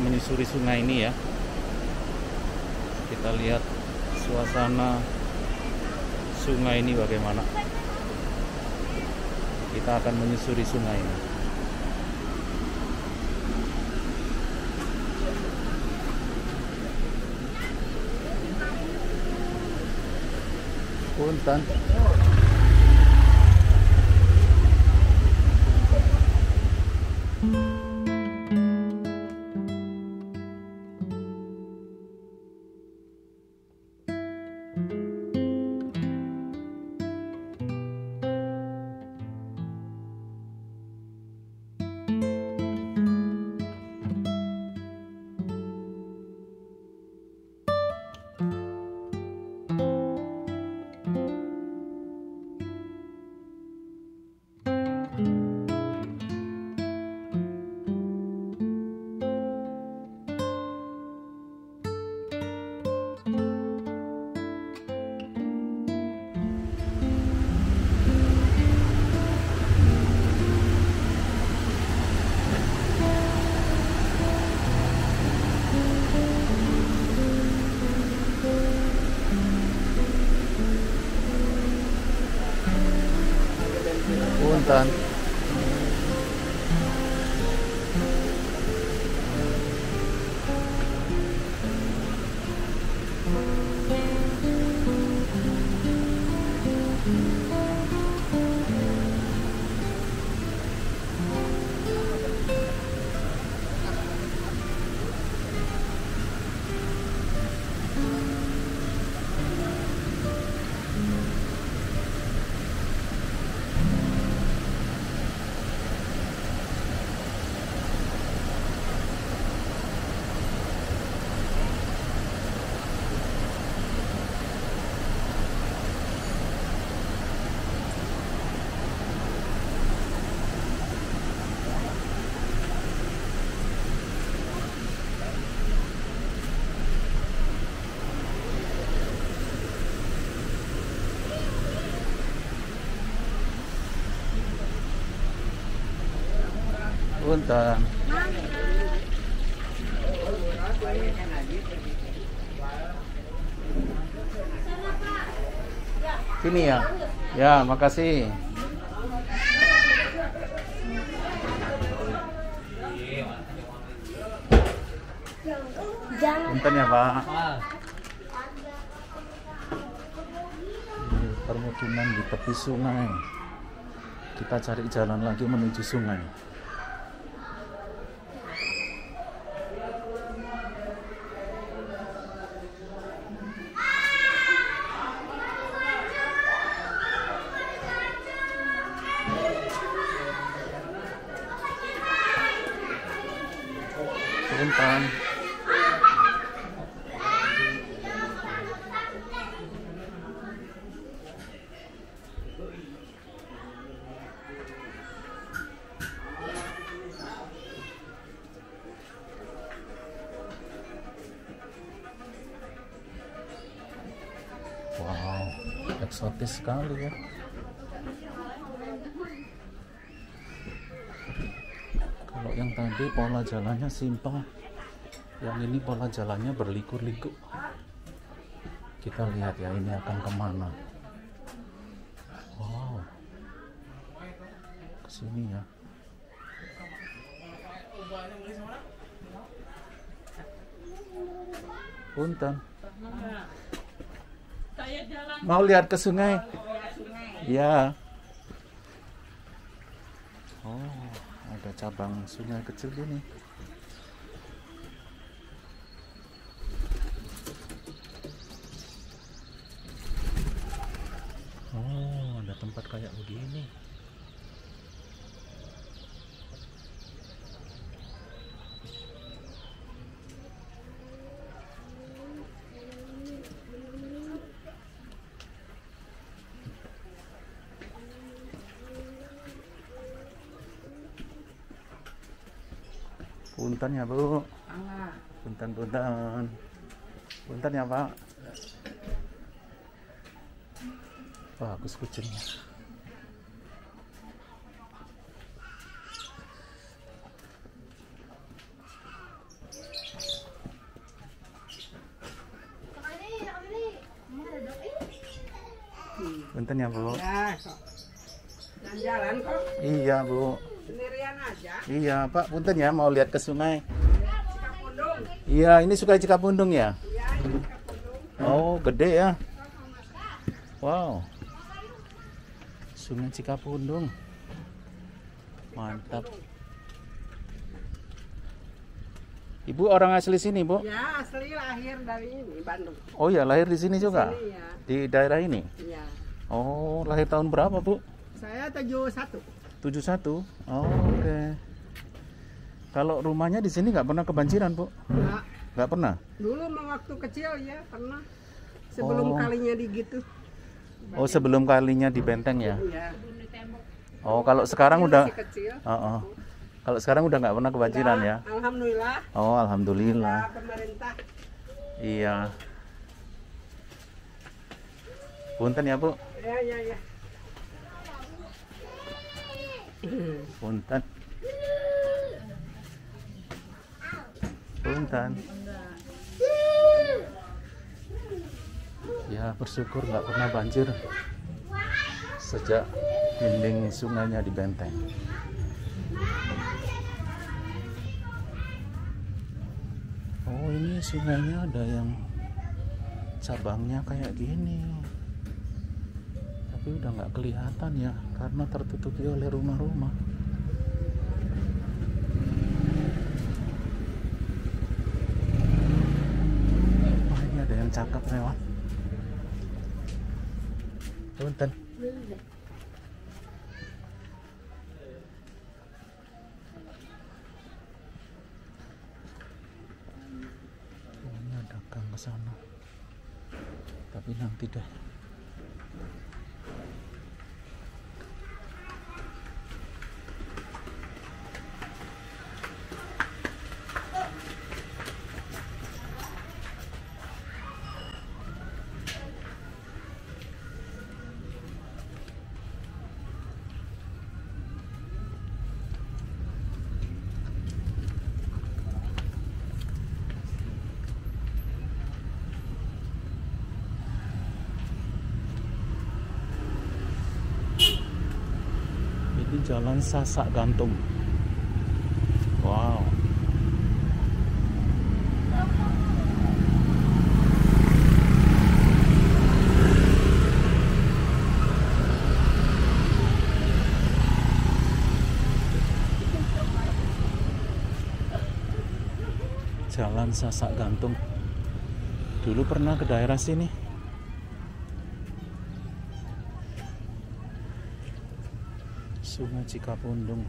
menyusuri sungai ini ya. Kita lihat suasana sungai ini bagaimana. Kita akan menyusuri sungai ini. Punten. Punten. Punten. Sini ya. Ya, makasih. Punten ya, Pak. Ini permukiman di tepi sungai. Kita cari jalan lagi menuju sungai. Punten. Wow, eksotis sekali ya. Kalau yang tadi pola jalannya simpel, yang ini pola jalannya berliku-liku. Kita lihat ya, ini akan kemana. Wow, kesini ya. Punten. Mau lihat ke sungai? Ya. Oh, ada cabang sungai kecil gini. Oh, ada tempat kayak begini. Punten ya, Bu. Punten. Punten ya, Pak. Bagus kucingnya. Punten ya Bu. Ya, kok. Jalan kok. Iya Bu. Sendirian aja. Iya Pak, punten ya mau lihat ke sungai. Cikapundung. Iya, ini Sungai Cikapundung ya. Iya, ini Cikapundung. Oh, gede ya. Wow. Sungai Cikapundung. Mantap. Ibu orang asli sini, Bu? Ya, asli lahir dari ini, Bandung. Oh ya, lahir di sini juga? Sini, ya. Di daerah ini? Iya. Oh, lahir tahun berapa, Bu? Saya 71. 71? Oh, oke. Kalau rumahnya di sini nggak pernah kebanjiran, Bu? Nah, Nggak pernah? dulu mah waktu kecil ya pernah. Sebelum Oh. kalinya di gitu. Oh, sebelum kalinya di benteng ya? Iya. Oh, kalau sekarang udah... Masih kecil. Oh, oh. Kalau sekarang udah nggak pernah kebanjiran ya? Alhamdulillah. Oh, alhamdulillah. Ya, pemerintah. Iya. Punten ya, Bu. Ya, ya, ya. Punten. Punten. Ya, bersyukur nggak pernah banjir sejak dinding sungainya dibenteng. Oh, ini sungainya ada yang cabangnya kayak gini, tapi udah nggak kelihatan ya karena tertutupi oleh rumah-rumah. Oh, ini ada yang cakep lewat. Punten. Oh, ini ada gang ke sana. Tapi nanti deh. Ini jalan Sasak Gantung. Wow. Jalan Sasak Gantung. Dulu pernah ke daerah sini. Sungai Cikapundung.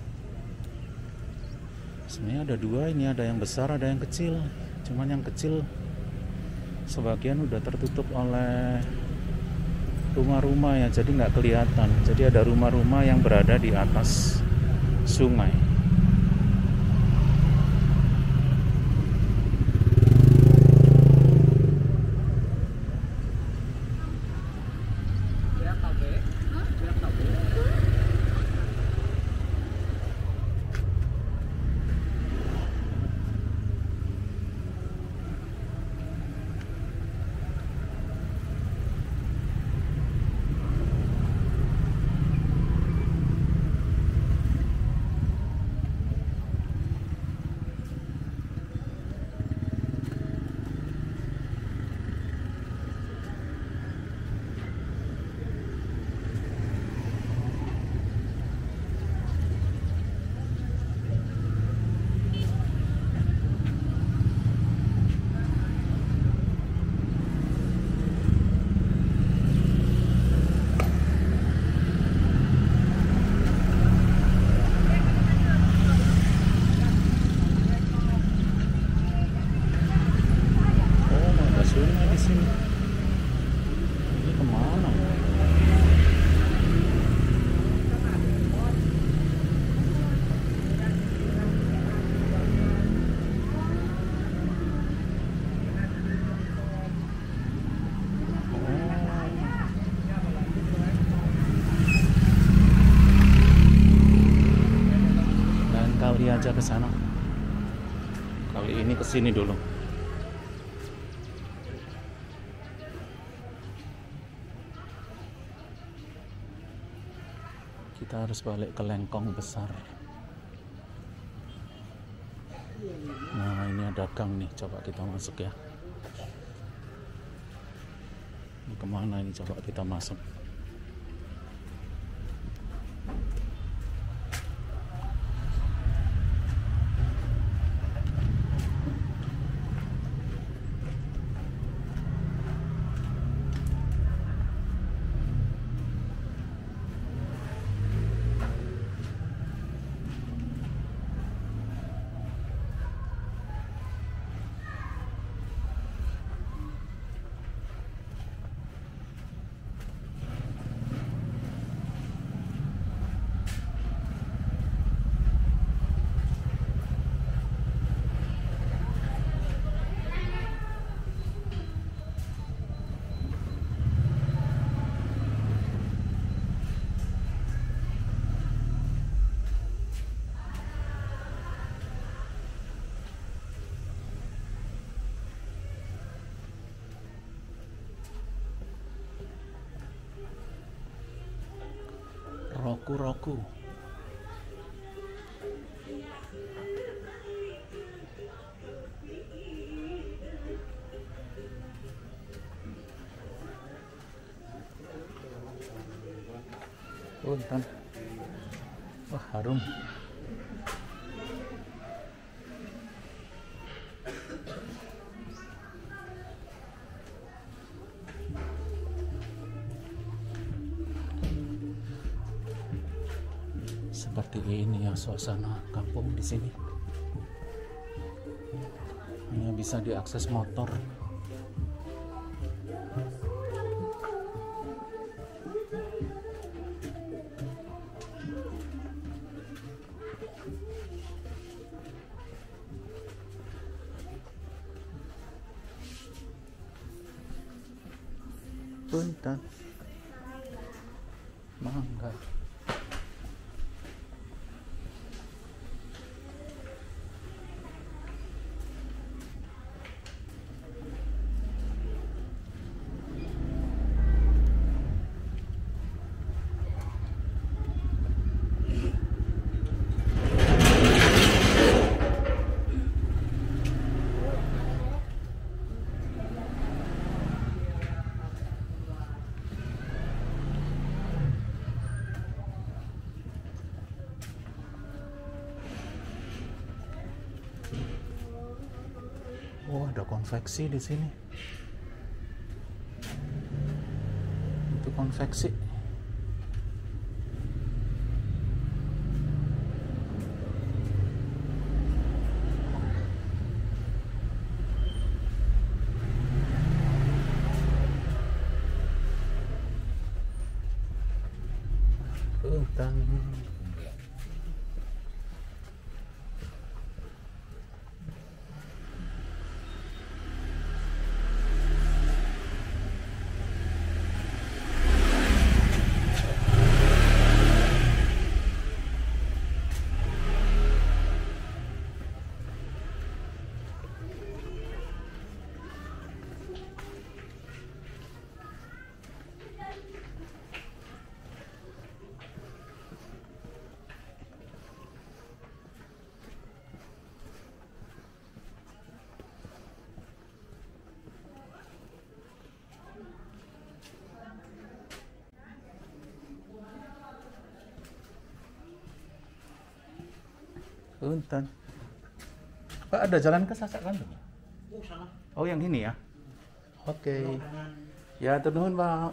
Sebenarnya ada dua, ini ada yang besar, ada yang kecil. Cuman yang kecil sebagian udah tertutup oleh rumah-rumah ya, jadi nggak kelihatan. Jadi ada rumah-rumah yang berada di atas sungai. Aja ke sana. Kali ini ke sini dulu. Kita harus balik ke Lengkong Besar. Nah, ini ada gang nih, coba kita masuk ya. Ini kemana ini, coba kita masuk. Roku-roku. Punten. Wah, harum. Seperti ini ya suasana kampung di sini. Hanya bisa diakses motor. Punten. Mangga. Oh, ada konveksi di sini. Itu konveksi. Hutan. Punten. Pak, ada jalan ke Sasak kan? Oh, sana. Oh, yang ini ya? Oke. Belok kanan. Ya, atur nuhun, Pak.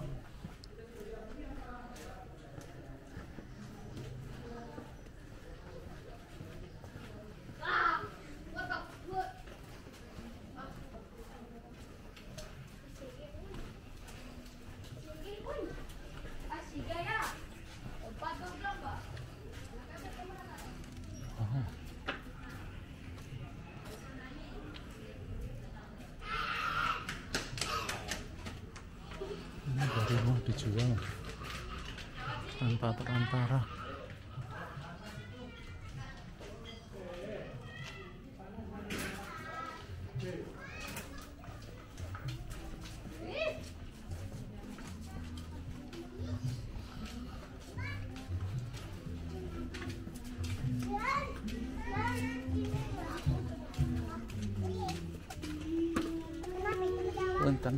Ini dari rumah dijual tanpa perantara. Intan.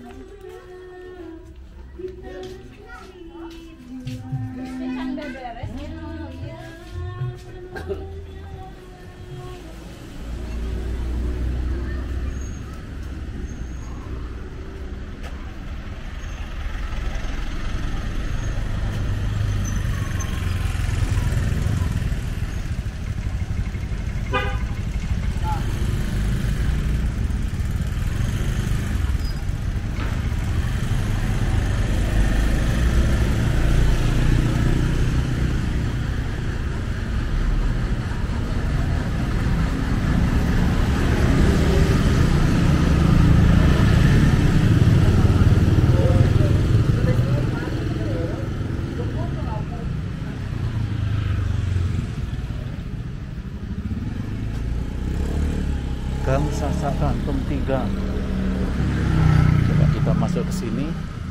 Gang Sasak Gantung 3. Coba kita masuk ke sini.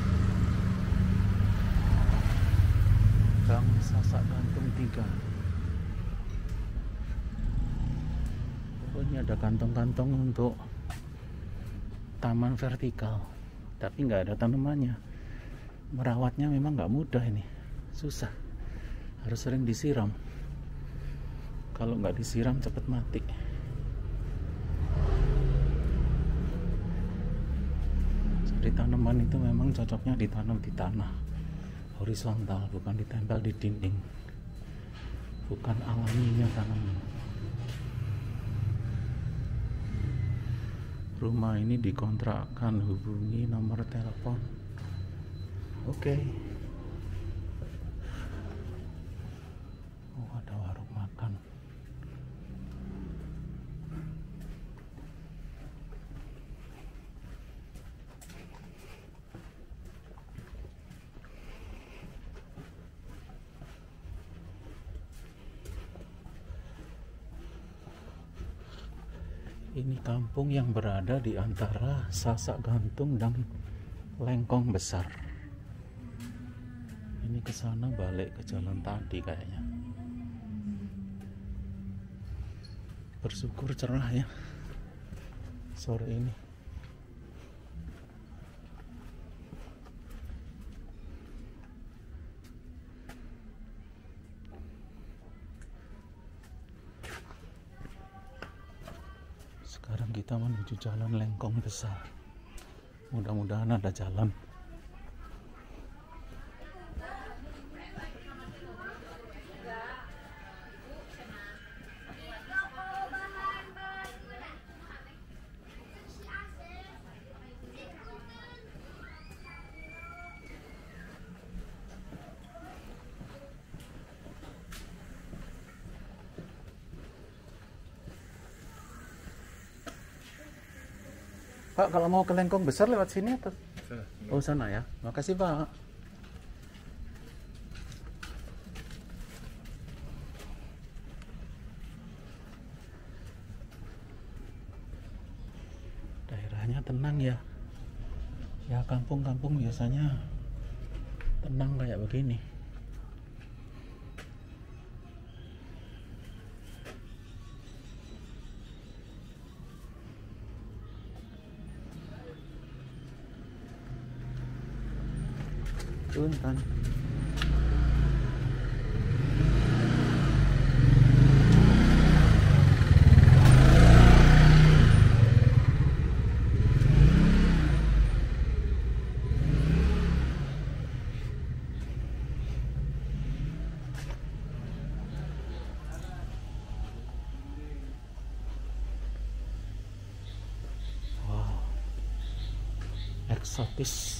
Gang Sasak Gantung 3. Oh, ini ada kantong-kantong untuk taman vertikal, tapi nggak ada tanamannya. Merawatnya memang nggak mudah, ini susah, harus sering disiram. Kalau nggak disiram cepet mati. Jadi tanaman itu memang cocoknya ditanam di tanah horizontal, bukan ditempel di dinding, bukan alaminya tanaman. Rumah ini dikontrakkan, hubungi nomor telepon. Oke. Oh, ada warung makan. Ini kampung yang berada di antara Sasak Gantung dan Lengkong Besar. Ini ke sana balik ke jalan tadi kayaknya. Bersyukur cerah ya sore ini. Sekarang kita menuju jalan Lengkong Besar. Mudah-mudahan ada jalan. Pak, kalau mau ke Lengkong Besar lewat sini atau? Oh, sana ya. Makasih, Pak. Daerahnya tenang ya. Ya, kampung-kampung biasanya tenang kayak begini. Punten. Wow, eksotis.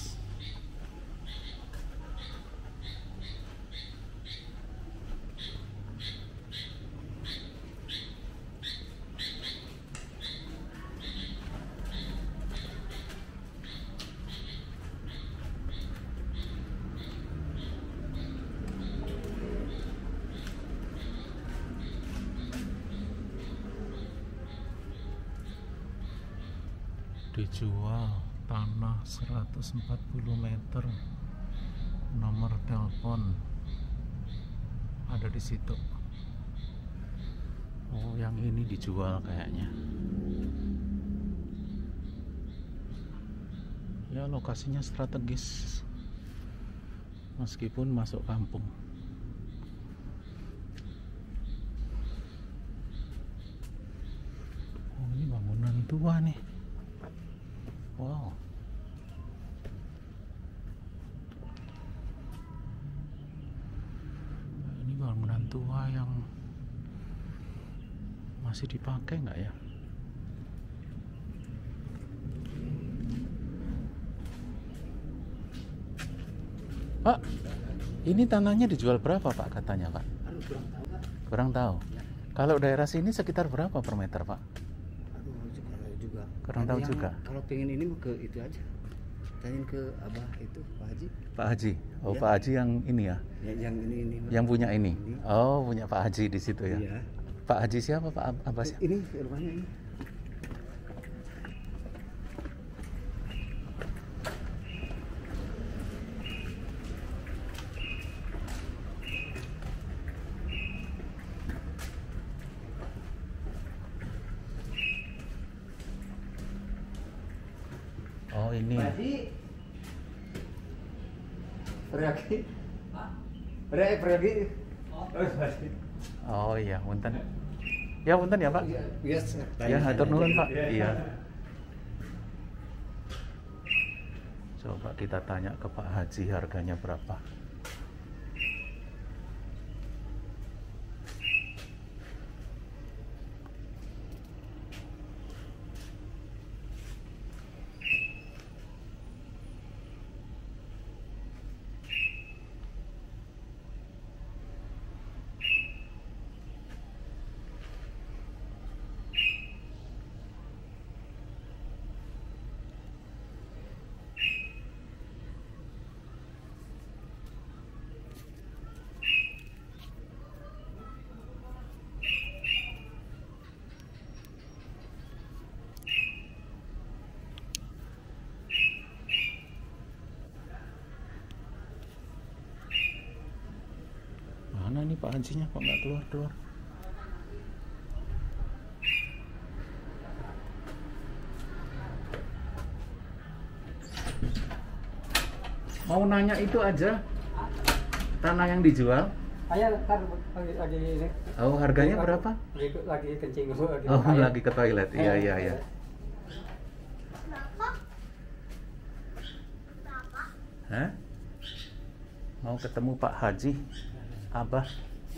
Dijual tanah 140 meter, nomor telepon ada di situ. Oh, yang ini dijual kayaknya. Ya, lokasinya strategis meskipun masuk kampung. Oh, ini bangunan tua nih. Wow. Ini bangunan tua yang masih dipakai nggak ya? Pak, ini tanahnya dijual berapa Pak katanya Pak? Kurang tahu Pak. Kurang tahu. Ya. Kalau daerah sini sekitar berapa per meter Pak? Juga. Kurang tahu juga. Kalau pengen ini mau ke itu aja. Tanyain ke Abah itu Pak Haji. Pak Haji. Oh Ya. Pak Haji yang ini ya? Yang ini. Yang punya ini. Ini. Oh punya Pak Haji di situ ya? Iya. Pak Haji siapa Pak Abbas? Ini rumahnya ini. Oh ini. Pak Haji. Pergi. Pergi. Oh, Pak Haji. Oh iya, punten. Ya punten ya Pak. Yes. Ya hatur nuhun Pak. Iya. Coba kita tanya ke Pak Haji harganya berapa. Mana nih Pak Hajinya kok nggak keluar-keluar? Mau nanya itu aja, tanah yang dijual. Ayah ntar lagi ini. Oh harganya berapa? Lagi kencing dulu. Oh lagi ke toilet, iya iya iya. Hah? Mau ketemu Pak Haji, Abah.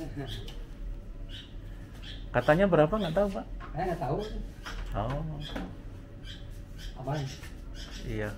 Katanya berapa nggak tahu Pak? Saya nggak tahu. Oh Apa? iya.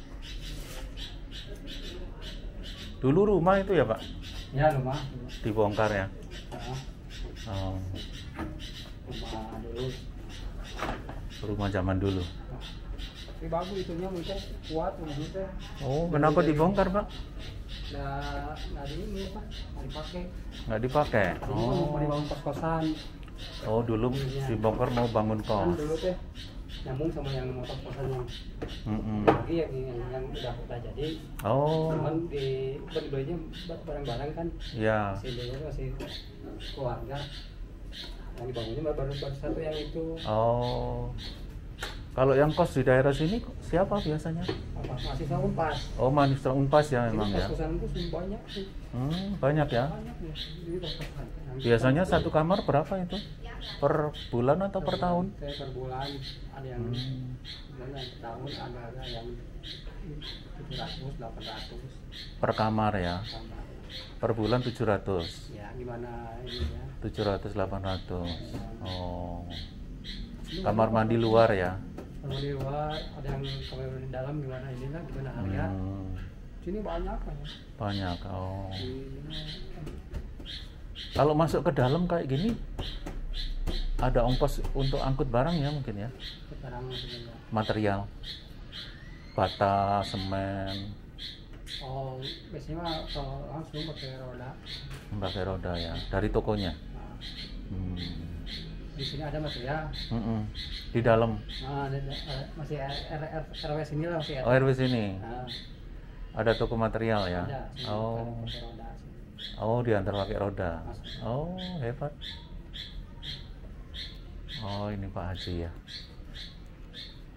Dulu rumah itu ya Pak? Ya rumah. Dibongkar ya? Nah, Oh, rumah dulu. rumah zaman dulu. Tapi bagus itunya mungkin kuat rumahnya teh. Oh, kenapa dibongkar Pak? Nggak di ini apa? Nggak dipakai. Nggak dipakai? Jadi mau Oh, dibangun kos-kosan. oh dulu dibongkar mau bangun Kan kos. dulu teh nyambung sama yang mau kos-kosan yang Mm-mm. lagi yang udah jadi. Oh, Cuman di beli-belinya barang-barang kan. ya. Masih dulu masih keluarga. Yang dibangunnya baru satu yang itu. Oh, kalau yang kos di daerah sini siapa biasanya? Apa mahasiswa Unpas. Oh, mahasiswa Unpas ya memang ya. Kos-kosan itu banyak sih. Banyak ya. Banyak ya. Jadi kos-kosan. Biasanya satu kamar berapa itu? Per bulan atau per tahun? Saya per bulan ada yang bulan per tahun ada yang 700, 800 Per kamar ya. sama. Per bulan 700. Ya gimana ini ya. 700 800. Oh. Kamar mandi luar ya. Kalau di luar ada yang kamar di dalam gimana inilah gimana harga. Sini banyak kan ya. Banyak. Oh. Sini, Kalau masuk ke dalam kayak gini ada ongkos untuk angkut barang ya mungkin ya. sekarang sebenarnya. Material. Bata, semen, Oh, biasanya mah kalau langsung pakai roda. pakai roda ya. Dari tokonya. Nah, Hmm. di sini ada material. Mm-mm. Di dalam. Nah, masih RW sini lah masih Oh, RW sini. Nah, Ada toko material ya. ada. Sini Oh. pakai roda sini. Oh, diantar pakai roda. Oh, hebat. Oh, ini Pak Haji ya.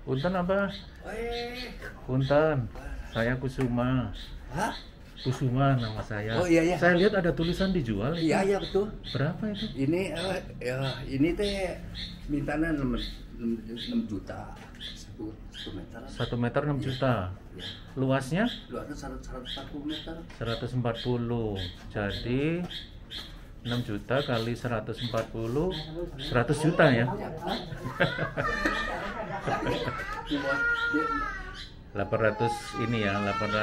Punten apa? Punten. Saya Kusuma. Hah? Kusuma nama saya. Oh, iya. Saya lihat ada tulisan dijual. Iya betul. Berapa itu? Ini ini teh mintanya 6 juta 1 meter. 1 meter 6 juta. Ya. Luasnya? Luasnya 140 meter. 140. Jadi 6 juta kali 140 100 juta ya. 800 ini ya,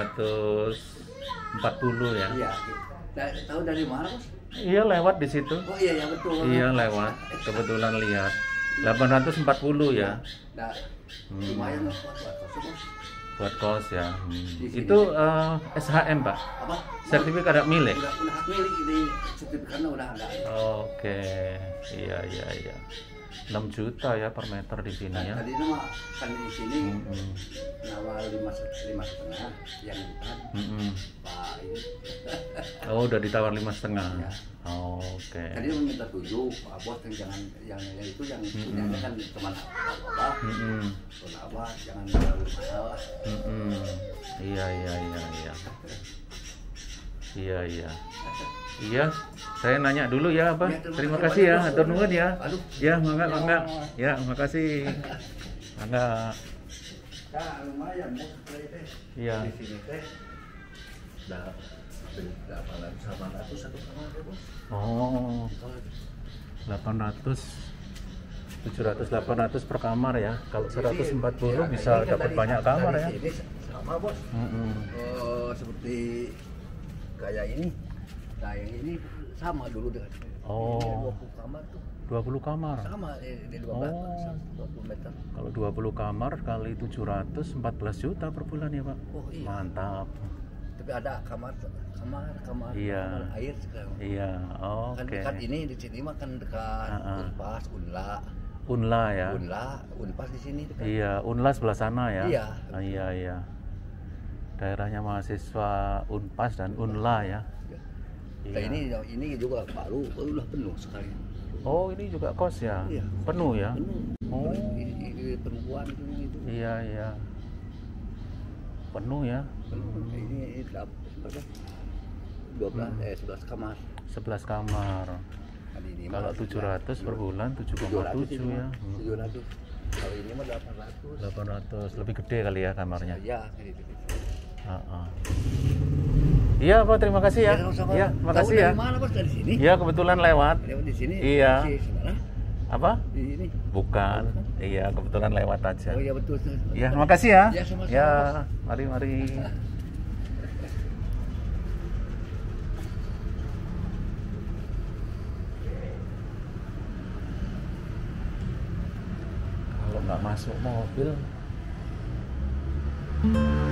840 ya. Iya. Tahu dari mana, Bos? Iya, lewat di situ. Oh iya betul. Iya, lewat. Kebetulan lihat. 840 ya. Nah, lumayan buat kos, Bos. Buat kos ya. Di sini. Itu SHM, Pak. Apa? Sertifikat hak milik. Udah hak milik ini, sertifikatnya udah ada. Oke. Iya. 6 juta ya per meter di sini ya. Tadi mah kan di sini nawar 5,5 yang depan. Pak ini. Oh, udah ditawar 5,5. Ya. Oke. Tadi dia minta 7, Pak Bos jangan yang itu yang punyanya kan teman Abah. Teman Abah jangan terlalu mahal lah. Iya. Iya, saya nanya dulu ya, Pak. Ya, Terima kasih ya, atur nuhun ya. Aduh. Ya, mangga. Ya, makasih. Mangga. Nah, lumayan Bos. Iya. Di sini teh udah 800 satu kamar ya, Bos. Oh. 800 700 800 per kamar ya. Kalau 140 bisa dapat banyak kamar ya. Ini sama, Bos. Seperti kayak ini. Nah, yang ini sama dulu dengan Oh. 20 kamar tuh. 20 kamar. Sama di 20 meter. Kalau 20 kamar kali 700 14 juta per bulan ya, Pak. Oh, iya. Mantap. Tapi ada kamar Iya. kamar air sekarang. Iya, oke. Kan dekat ini di sini mah kan dekat Unpas, Unla ya. Unpas di sini dekat. Iya, Unla sebelah sana ya. Iya. Iya. Daerahnya mahasiswa Unpas dan Unla ya. Nah, Iya. ini juga baru udah penuh sekali. Oh, ini juga kos ya? Iya. Penuh ya? Penuh. Oh. Ini perempuan itu. Iya. Penuh ya? Ini berapa? 11 kamar. 11 kamar. Kalau 700 per bulan 7,7 ya. 700. Kalau ini mah 800. 800 lebih gede kali ya kamarnya. Iya, gitu. Iya, Pak, terima kasih ya. sama-sama. Iya, makasih Tahu ya. Dari mana, Bos? Dari sini? Iya, kebetulan lewat. Lewat di sini. Iya. Di mana? Apa? Di sini. Bukan. Iya, kebetulan lewat aja. Oh iya betul. Iya, makasih ya. Ya, sama-sama, Ya, Bos. mari. Kalau nggak masuk mobil